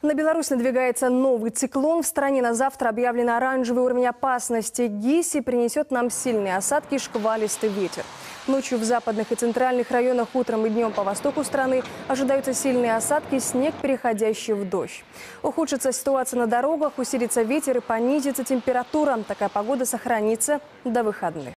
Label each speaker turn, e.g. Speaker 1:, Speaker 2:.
Speaker 1: На Беларусь надвигается новый циклон. В стране на завтра объявлен оранжевый уровень опасности. ГИСИ принесет нам сильные осадки и шквалистый ветер. Ночью в западных и центральных районах, утром и днем по востоку страны ожидаются сильные осадки, снег, переходящий в дождь. Ухудшится ситуация на дорогах, усилится ветер и понизится температура. Такая погода сохранится до выходных.